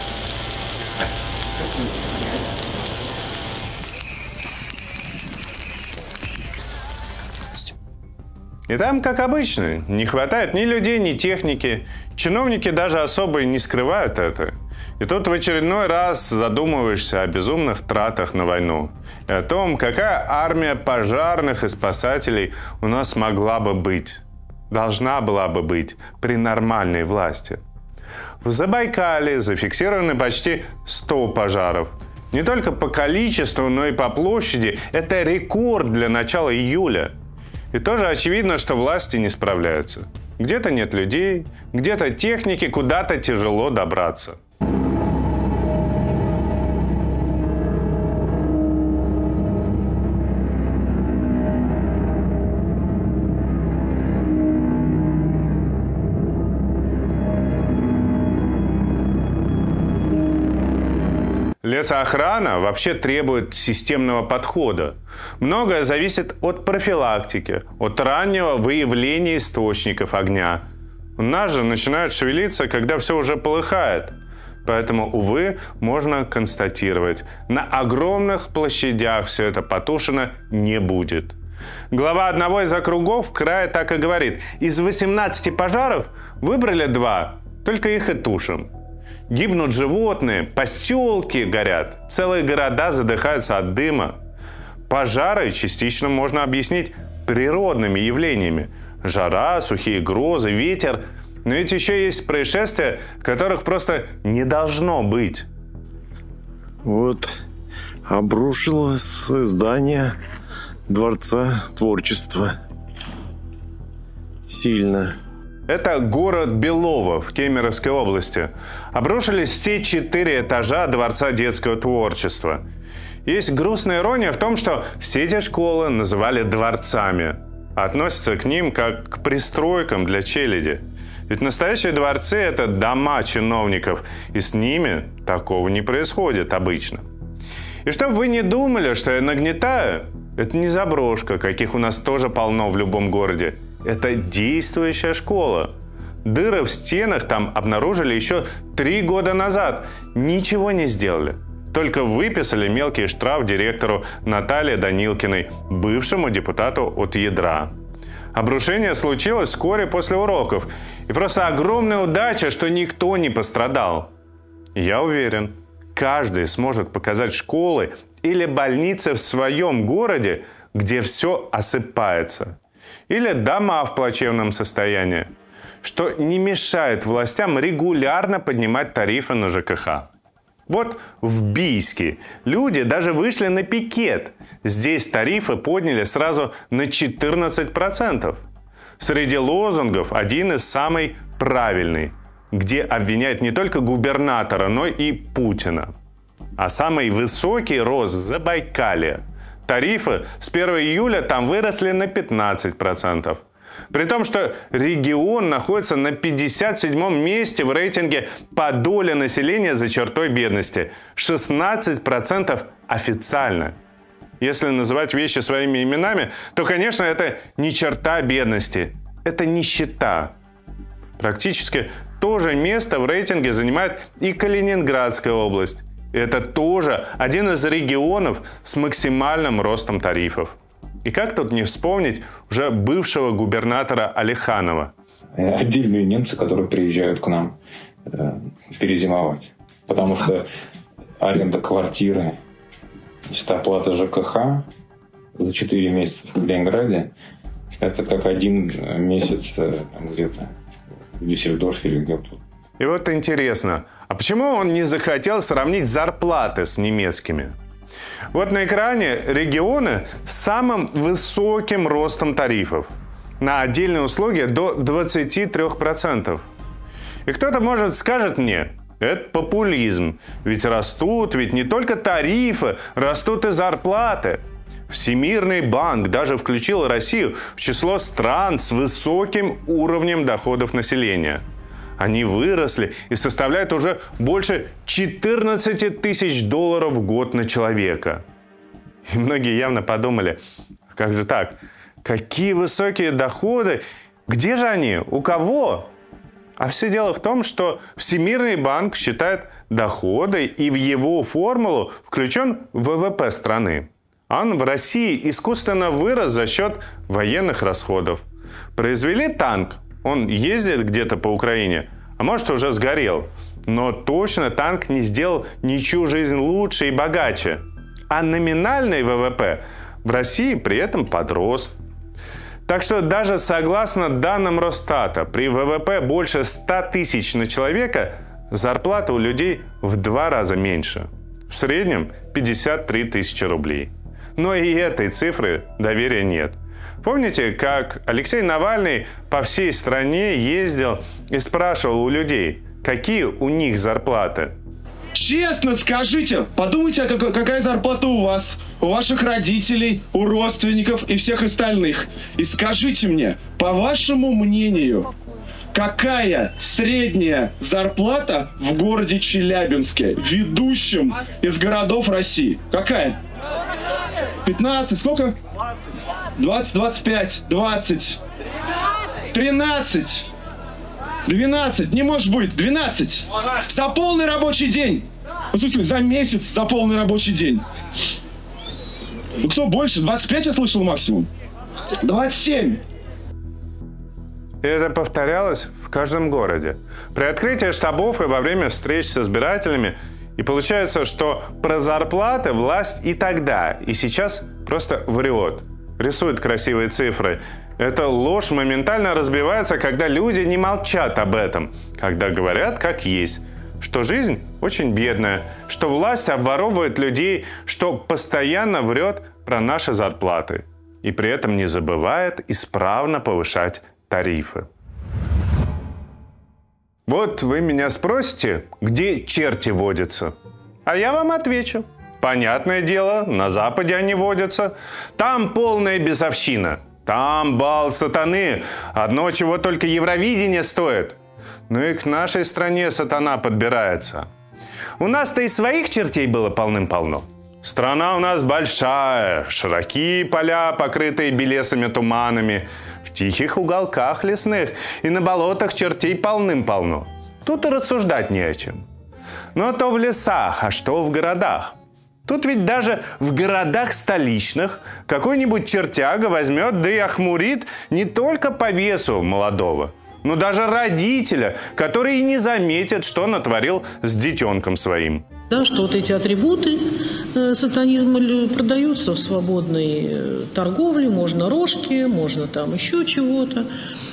И там, как обычно, не хватает ни людей, ни техники. Чиновники даже особо не скрывают это. И тут в очередной раз задумываешься о безумных тратах на войну. И о том, какая армия пожарных и спасателей у нас могла бы быть. Должна была бы быть при нормальной власти. В Забайкалье зафиксированы почти сто пожаров. Не только по количеству, но и по площади. Это рекорд для начала июля. И тоже очевидно, что власти не справляются. Где-то нет людей, где-то техники, куда-то тяжело добраться. Лесоохрана вообще требует системного подхода. Многое зависит от профилактики, от раннего выявления источников огня. У нас же начинают шевелиться, когда все уже полыхает. Поэтому, увы, можно констатировать, на огромных площадях все это потушено не будет. Глава одного из округов края так и говорит: из восемнадцати пожаров выбрали два, только их и тушим. Гибнут животные, поселки горят, целые города задыхаются от дыма. Пожары частично можно объяснить природными явлениями. Жара, сухие грозы, ветер. Но ведь еще есть происшествия, которых просто не должно быть. Вот обрушилось здание Дворца творчества. Сильно. Это город Белово в Кемеровской области. Обрушились все четыре этажа Дворца детского творчества. Есть грустная ирония в том, что все эти школы называли дворцами. Относятся к ним как к пристройкам для челяди. Ведь настоящие дворцы – это дома чиновников, и с ними такого не происходит обычно. И чтобы вы не думали, что я нагнетаю, это не заброшка, каких у нас тоже полно в любом городе. Это действующая школа. Дыры в стенах там обнаружили еще три года назад. Ничего не сделали. Только выписали мелкий штраф директору Наталье Данилкиной, бывшему депутату от ядра. Обрушение случилось вскоре после уроков. И просто огромная удача, что никто не пострадал. Я уверен, каждый сможет показать школы или больницы в своем городе, где все осыпается. Или дома в плачевном состоянии, что не мешает властям регулярно поднимать тарифы на ЖКХ. Вот в Бийске люди даже вышли на пикет. Здесь тарифы подняли сразу на четырнадцать процентов. Среди лозунгов один из самый правильный, где обвиняют не только губернатора, но и Путина. А самый высокий рост в Забайкалье. Тарифы с первого июля там выросли на пятнадцать процентов. При том, что регион находится на пятьдесят седьмом месте в рейтинге по доле населения за чертой бедности. шестнадцать процентов официально. Если называть вещи своими именами, то, конечно, это не черта бедности. Это нищета. Практически то же место в рейтинге занимает и Калининградская область. Это тоже один из регионов с максимальным ростом тарифов. И как тут не вспомнить уже бывшего губернатора Алиханова? Отдельные немцы, которые приезжают к нам э, перезимовать. Потому что аренда квартиры, значит, оплата ЖКХ за четыре месяца в Калининграде, это как один месяц э, где-то в Дюссельдорфе или где-то. И вот интересно, а почему он не захотел сравнить зарплаты с немецкими? Вот на экране регионы с самым высоким ростом тарифов. На отдельные услуги до двадцати трёх процентов. И кто-то, может, скажет мне, это популизм. Ведь растут, ведь не только тарифы, растут и зарплаты. Всемирный банк даже включил Россию в число стран с высоким уровнем доходов населения. Они выросли и составляют уже больше четырнадцати тысяч долларов в год на человека. И многие явно подумали, как же так? Какие высокие доходы? Где же они? У кого? А все дело в том, что Всемирный банк считает доходы, и в его формулу включен вэ вэ пэ страны. Он в России искусственно вырос за счет военных расходов. Произвели танк, он ездит где-то по Украине, а может уже сгорел. Но точно танк не сделал ничью жизнь лучше и богаче. А номинальный вэ вэ пэ в России при этом подрос. Так что даже согласно данным Росстата, при вэ вэ пэ больше ста тысяч на человека зарплата у людей в два раза меньше. В среднем пятьдесят три тысячи рублей. Но и этой цифры доверия нет. Помните, как Алексей Навальный по всей стране ездил и спрашивал у людей, какие у них зарплаты? Честно скажите, подумайте, какая зарплата у вас, у ваших родителей, у родственников и всех остальных. И скажите мне, по вашему мнению, какая средняя зарплата в городе Челябинске, ведущем из городов России? Какая? пятнадцать, сколько? двадцать, двадцать пять, двадцать, тринадцать. двенадцать, не может быть, двенадцать. За полный рабочий день. В смысле, за месяц, за полный рабочий день. Ну кто больше? двадцать пять я слышал максимум. двадцать семь. И это повторялось в каждом городе. При открытии штабов и во время встреч с избирателями. И получается, что про зарплаты власть и тогда, и сейчас просто врет. Рисует красивые цифры. Эта ложь моментально разбивается, когда люди не молчат об этом, когда говорят как есть, что жизнь очень бедная, что власть обворовывает людей, что постоянно врет про наши зарплаты и при этом не забывает исправно повышать тарифы. Вот вы меня спросите, где черти водятся, а я вам отвечу. Понятное дело, на Западе они водятся. Там полная бесовщина. Там бал сатаны. Одно, чего только Евровидение стоит. Ну и к нашей стране сатана подбирается. У нас-то и своих чертей было полным-полно. Страна у нас большая. Широкие поля, покрытые белесыми туманами. В тихих уголках лесных и на болотах чертей полным-полно. Тут и рассуждать не о чем. Но то в лесах, а что в городах? Тут ведь даже в городах столичных какой-нибудь чертяга возьмет, да и охмурит не только по весу молодого, но даже родителя, который и не заметит, что натворил с детенком своим. Да, что вот эти атрибуты э, сатанизма продаются в свободной э, торговле, можно рожки, можно там еще чего-то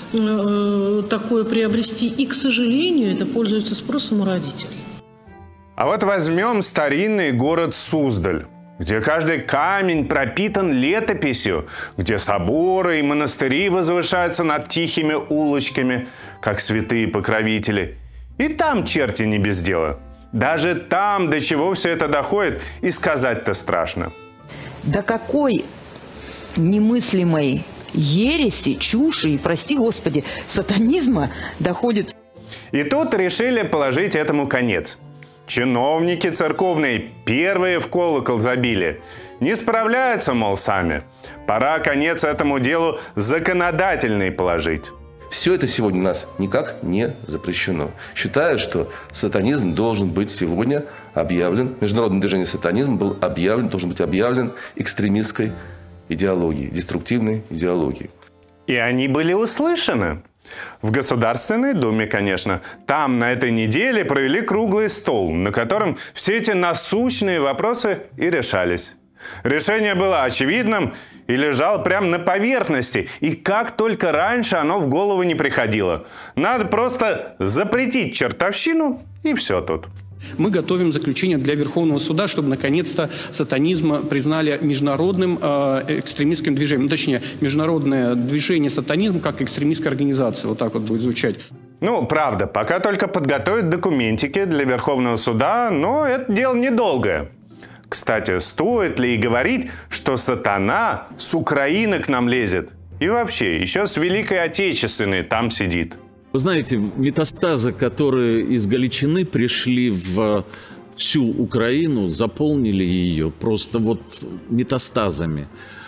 э, такое приобрести. И, к сожалению, это пользуется спросом у родителей. А вот возьмем старинный город Суздаль, где каждый камень пропитан летописью, где соборы и монастыри возвышаются над тихими улочками, как святые покровители. И там черти не без дела. Даже там, до чего все это доходит, и сказать-то страшно. До какой немыслимой ереси, чуши и, прости господи, сатанизма доходит. И тут решили положить этому конец. Чиновники церковные первые в колокол забили. Не справляются, мол, сами. Пора конец этому делу законодательный положить. Все это сегодня у нас никак не запрещено. Считаю, что сатанизм должен быть сегодня объявлен, международное движение сатанизм был объявлен, должен быть объявлен экстремистской идеологией, деструктивной идеологией. И они были услышаны. В Государственной Думе, конечно. Там на этой неделе провели круглый стол, на котором все эти насущные вопросы и решались. Решение было очевидным и лежало прямо на поверхности. И как только раньше оно в голову не приходило. Надо просто запретить чертовщину, и все тут. Мы готовим заключение для Верховного суда, чтобы наконец-то сатанизм признали международным э, экстремистским движением. Ну, точнее, международное движение сатанизм как экстремистская организация. Вот так вот будет звучать. Ну, правда, пока только подготовят документики для Верховного суда, но это дело недолгое. Кстати, стоит ли и говорить, что сатана с Украины к нам лезет? И вообще, еще с Великой Отечественной там сидит. Вы знаете, метастазы, которые из Галичины пришли в всю Украину, заполнили ее просто вот метастазами.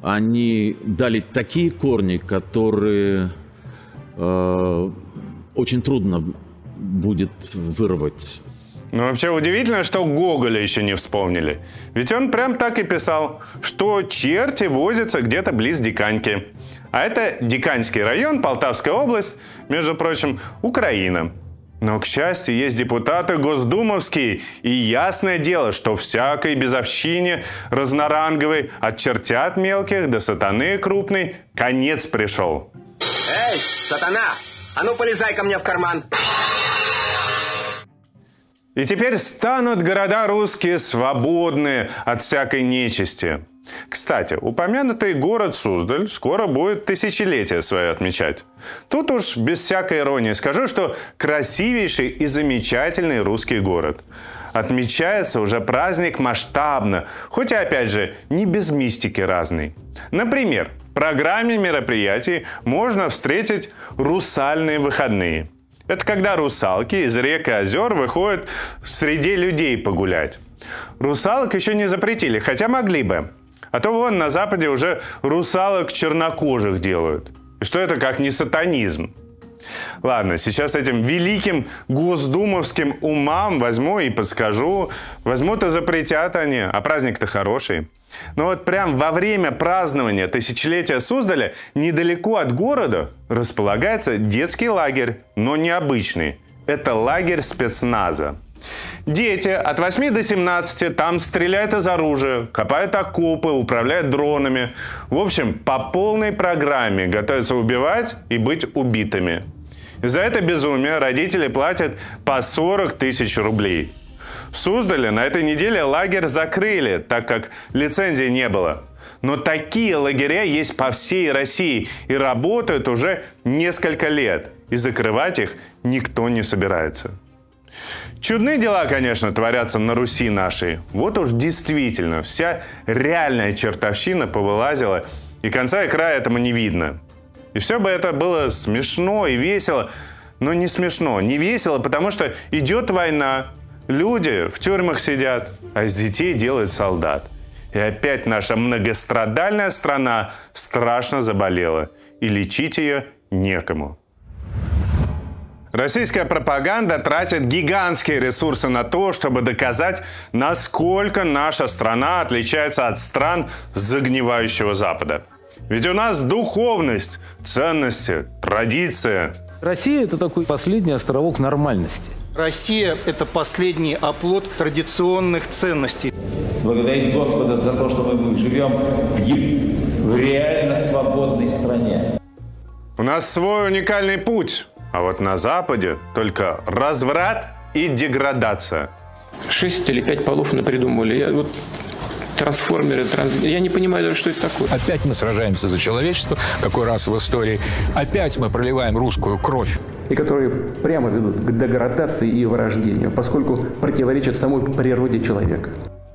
они дали такие корни, которые э, очень трудно будет вырвать. Ну, вообще удивительно, что Гоголя еще не вспомнили. Ведь он прям так и писал, что черти водятся где-то близ Диканьки. А это Диканьский район, Полтавская область, между прочим, Украина. Но, к счастью, есть депутаты госдумовские, и ясное дело, что всякой безовщине разноранговой, от чертят мелких до сатаны крупной, конец пришел. Эй, сатана, а ну полезай ко мне в карман. И теперь станут города русские свободные от всякой нечисти. Кстати, упомянутый город Суздаль скоро будет тысячелетие свое отмечать. Тут уж без всякой иронии скажу, что красивейший и замечательный русский город. Отмечается уже праздник масштабно, хоть и опять же не без мистики разной. Например, в программе мероприятий можно встретить русальные выходные. Это когда русалки из рек и озер выходят в среде людей погулять. Русалок еще не запретили, хотя могли бы. А то вон на Западе уже русалок чернокожих делают. И что это как не сатанизм? Ладно, сейчас этим великим госдумовским умам возьму и подскажу. Возьмут и запретят они, а праздник-то хороший. Но вот прям во время празднования тысячелетия Суздаля недалеко от города располагается детский лагерь, но необычный. Это лагерь спецназа. Дети от восьми до семнадцати там стреляют из оружия, копают окопы, управляют дронами. В общем, по полной программе готовятся убивать и быть убитыми. И за это безумие родители платят по сорок тысяч рублей. В Суздале на этой неделе лагерь закрыли, так как лицензии не было. Но такие лагеря есть по всей России и работают уже несколько лет. И закрывать их никто не собирается. Чудные дела, конечно, творятся на Руси нашей. Вот уж действительно, вся реальная чертовщина повылазила, и конца и края этому не видно. И все бы это было смешно и весело, но не смешно, не весело, потому что идет война, люди в тюрьмах сидят, а из детей делают солдат. И опять наша многострадальная страна страшно заболела, и лечить ее некому. Российская пропаганда тратит гигантские ресурсы на то, чтобы доказать, насколько наша страна отличается от стран загнивающего Запада. Ведь у нас духовность, ценности, традиция. Россия – это такой последний островок нормальности. Россия – это последний оплот традиционных ценностей. Благодарить Господа за то, что мы живем в, в реально свободной стране. У нас свой уникальный путь. А вот на Западе только разврат и деградация. Шесть или пять полов напридумывали. Я вот трансформеры, транс... я не понимаю даже, что это такое. Опять мы сражаемся за человечество, какой раз в истории. Опять мы проливаем русскую кровь. И которые прямо ведут к деградации и вырождению, поскольку противоречат самой природе человека.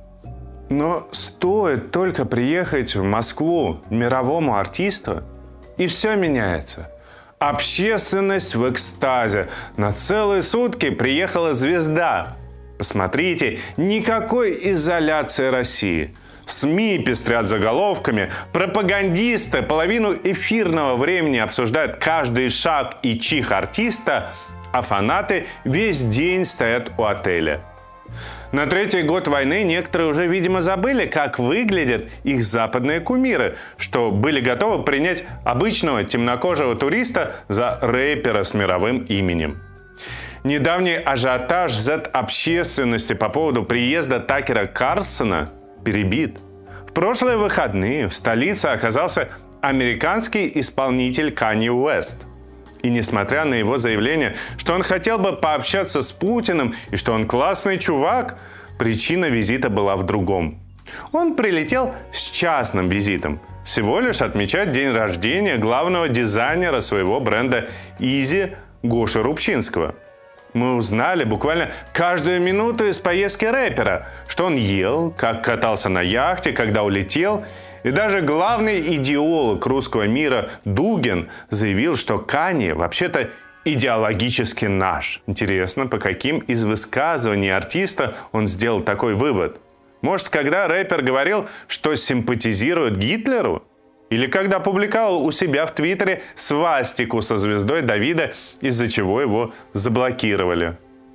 Но стоит только приехать в Москву мировому артисту, и все меняется. Общественность в экстазе. На целые сутки приехала звезда. Посмотрите, никакой изоляции России. СМИ пестрят заголовками, пропагандисты половину эфирного времени обсуждают каждый шаг и чих артиста, а фанаты весь день стоят у отеля. На третий год войны некоторые уже, видимо, забыли, как выглядят их западные кумиры, что были готовы принять обычного темнокожего туриста за рэпера с мировым именем. Недавний ажиотаж зет-общественности по поводу приезда Такера Карлсона перебит. В прошлые выходные в столице оказался американский исполнитель Канье Уэст. И несмотря на его заявление, что он хотел бы пообщаться с Путиным и что он классный чувак, причина визита была в другом. Он прилетел с частным визитом, всего лишь отмечать день рождения главного дизайнера своего бренда Изи Гоши Рубчинского. Мы узнали буквально каждую минуту из поездки рэпера, что он ел, как катался на яхте, когда улетел. И даже главный идеолог русского мира Дугин заявил, что Канье вообще-то идеологически наш. Интересно, по каким из высказываний артиста он сделал такой вывод? Может, когда рэпер говорил, что симпатизирует Гитлеру? Или когда публиковал у себя в Твиттере свастику со звездой Давида, из-за чего его заблокировали.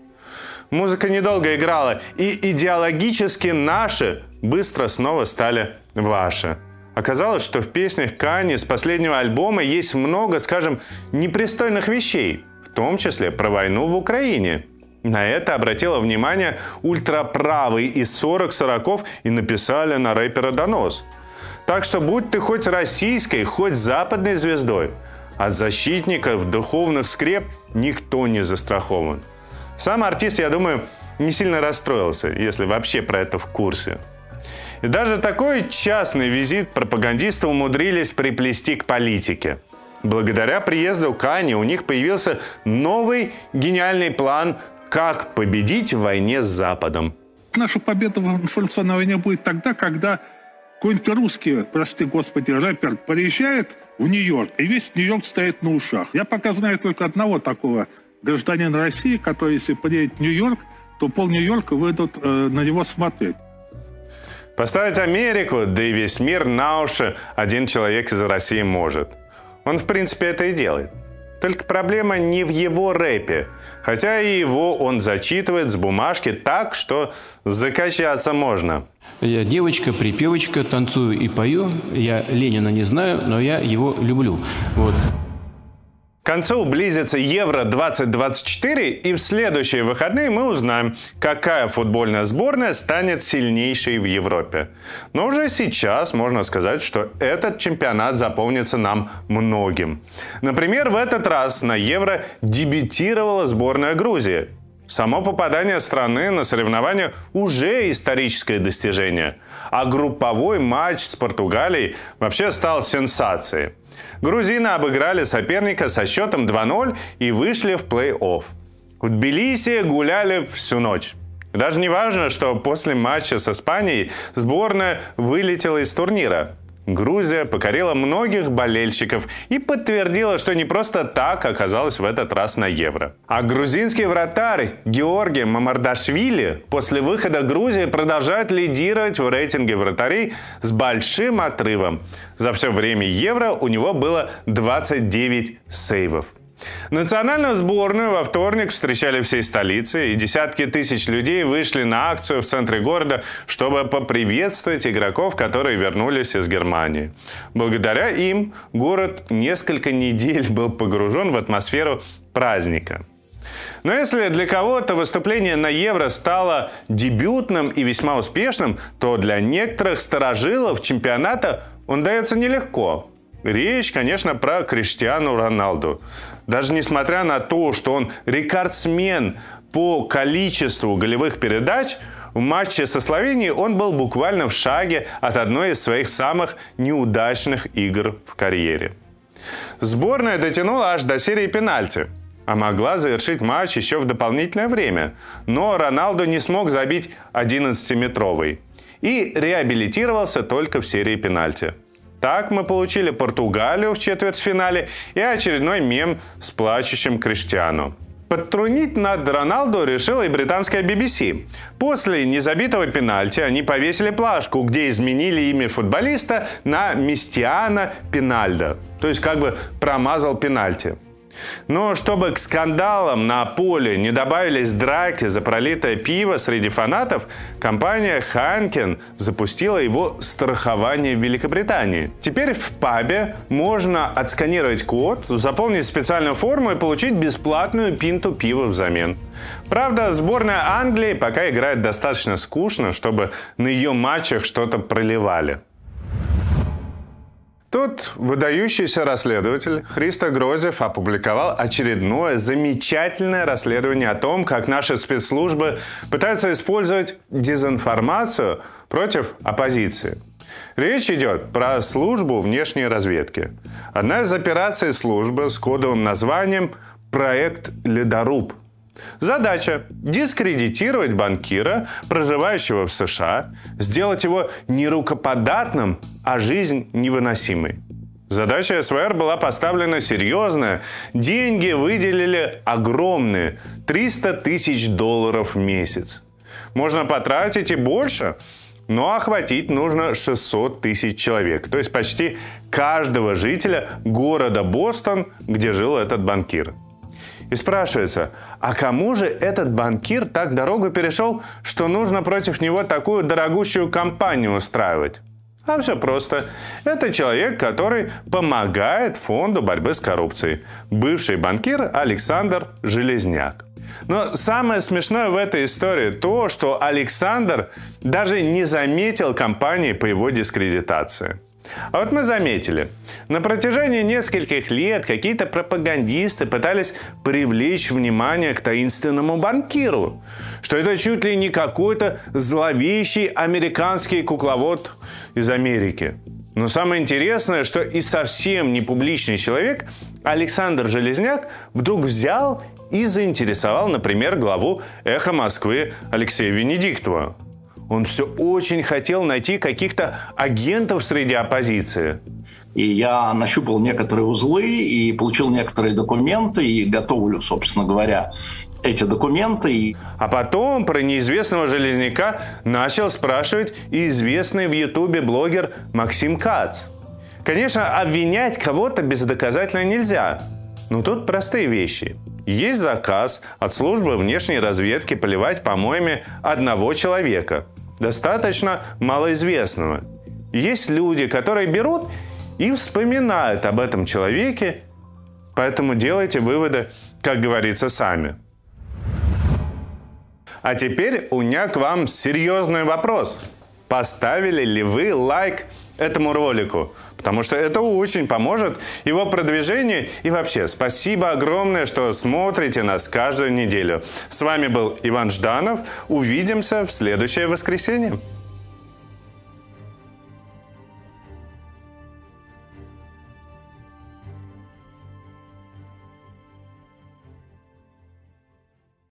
Музыка недолго играла, и идеологически наши быстро снова стали ваши. Оказалось, что в песнях Канье с последнего альбома есть много, скажем, непристойных вещей, в том числе про войну в Украине. На это обратило внимание ультраправый из сорок сороков и написали на рэпера донос. Так что будь ты хоть российской, хоть западной звездой, от защитников духовных скреп никто не застрахован. Сам артист, я думаю, не сильно расстроился, если вообще про это в курсе. И даже такой частный визит пропагандисты умудрились приплести к политике. Благодаря приезду Канье у них появился новый гениальный план, как победить в войне с Западом. Наша победа в информационной войне будет тогда, когда какой-нибудь русский, прости господи, рэпер приезжает в Нью-Йорк, и весь Нью-Йорк стоит на ушах. Я пока знаю только одного такого гражданина России, который, если приедет в Нью-Йорк, то пол Нью-Йорка выйдут э, на него смотреть. Поставить Америку, да и весь мир на уши один человек из России может. Он, в принципе, это и делает. Только проблема не в его рэпе. Хотя и его он зачитывает с бумажки так, что закачаться можно. Я девочка-припевочка, танцую и пою. Я Ленина не знаю, но я его люблю. Вот. К концу близится Евро двадцать двадцать четыре, и в следующие выходные мы узнаем, какая футбольная сборная станет сильнейшей в Европе. Но уже сейчас можно сказать, что этот чемпионат запомнится нам многим. Например, в этот раз на Евро дебютировала сборная Грузии. Само попадание страны на соревнования уже историческое достижение, а групповой матч с Португалией вообще стал сенсацией. Грузины обыграли соперника со счетом два ноль и вышли в плей-офф. В Тбилиси гуляли всю ночь. Даже не важно, что после матча с Испанией сборная вылетела из турнира. Грузия покорила многих болельщиков и подтвердила, что не просто так оказалась в этот раз на Евро. А грузинский вратарь Георгий Мамардашвили после выхода Грузии продолжает лидировать в рейтинге вратарей с большим отрывом. За все время Евро у него было двадцать девять сейвов. Национальную сборную во вторник встречали всей столице, и десятки тысяч людей вышли на акцию в центре города, чтобы поприветствовать игроков, которые вернулись из Германии. Благодаря им город несколько недель был погружен в атмосферу праздника. Но если для кого-то выступление на Евро стало дебютным и весьма успешным, то для некоторых старожилов чемпионата он дается нелегко. Речь, конечно, про Криштиану Роналду. Даже несмотря на то, что он рекордсмен по количеству голевых передач, в матче со Словенией он был буквально в шаге от одной из своих самых неудачных игр в карьере. Сборная дотянула аж до серии пенальти, а могла завершить матч еще в дополнительное время. Но Роналду не смог забить одиннадцатиметровый и реабилитировался только в серии пенальти. Так мы получили Португалию в четвертьфинале и очередной мем с плачущим Криштиану. Подтрунить над Роналду решила и британская би би си. После незабитого пенальти они повесили плашку, где изменили имя футболиста на Мистиана Пинальдо. То есть как бы промазал пенальти. Но чтобы к скандалам на поле не добавились драки за пролитое пиво среди фанатов, компания Хайнекен запустила его страхование в Великобритании. Теперь в пабе можно отсканировать код, заполнить специальную форму и получить бесплатную пинту пива взамен. Правда, сборная Англии пока играет достаточно скучно, чтобы на ее матчах что-то проливали. Тут выдающийся расследователь Христо Грозев опубликовал очередное замечательное расследование о том, как наши спецслужбы пытаются использовать дезинформацию против оппозиции. Речь идет про службу внешней разведки. Одна из операций службы с кодовым названием «Проект Ледоруб». Задача – дискредитировать банкира, проживающего в США, сделать его не рукоподатным, а жизнь невыносимой. Задача эс вэ эр была поставлена серьезная. Деньги выделили огромные – триста тысяч долларов в месяц. Можно потратить и больше. Но охватить нужно шестьсот тысяч человек, то есть почти каждого жителя города Бостон, где жил этот банкир. И спрашивается, а кому же этот банкир так дорогу перешел, что нужно против него такую дорогущую кампанию устраивать? А все просто. Это человек, который помогает фонду борьбы с коррупцией. Бывший банкир Александр Железняк. Но самое смешное в этой истории то, что Александр даже не заметил кампании по его дискредитации. А вот мы заметили, на протяжении нескольких лет какие-то пропагандисты пытались привлечь внимание к таинственному банкиру, что это чуть ли не какой-то зловещий американский кукловод из Америки. Но самое интересное, что и совсем не публичный человек Александр Железняк вдруг взял и заинтересовал, например, главу «Эхо Москвы» Алексея Венедиктова. Он все очень хотел найти каких-то агентов среди оппозиции. И я нащупал некоторые узлы и получил некоторые документы, и готовлю, собственно говоря, эти документы. А потом про неизвестного Железняка начал спрашивать и известный в Ютубе блогер Максим Кац. Конечно, обвинять кого-то бездоказательно нельзя. Но тут простые вещи. Есть заказ от службы внешней разведки поливать помоями одного человека, достаточно малоизвестного. Есть люди, которые берут и вспоминают об этом человеке, поэтому делайте выводы, как говорится, сами. А теперь у меня к вам серьезный вопрос. Поставили ли вы лайк этому ролику? Потому что это очень поможет его продвижению. И вообще, спасибо огромное, что смотрите нас каждую неделю. С вами был Иван Жданов. Увидимся в следующее воскресенье.